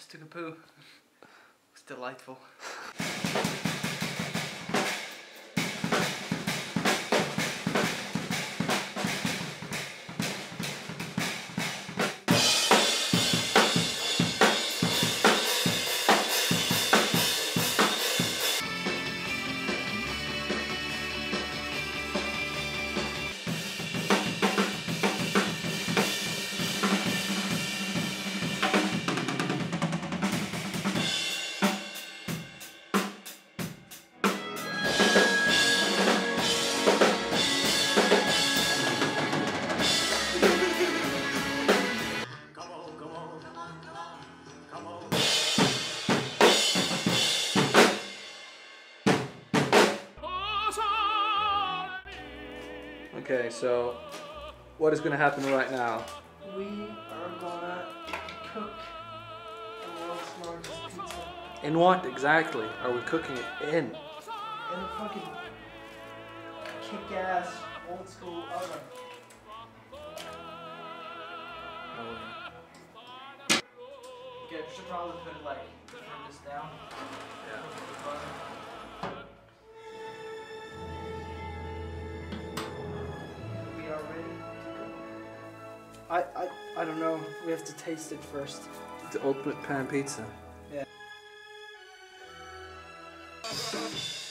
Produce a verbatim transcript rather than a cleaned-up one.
just took a poo. It's delightful. Okay, so what is going to happen right now? We are gonna cook the world's largest pizza. In what exactly are we cooking it in? In a fucking kick-ass old school oven. Oh, Okay, we should probably put like turn this down. yeah. We are ready to go. I, I I don't know. We have to taste it first. The ultimate pan pizza. Yeah.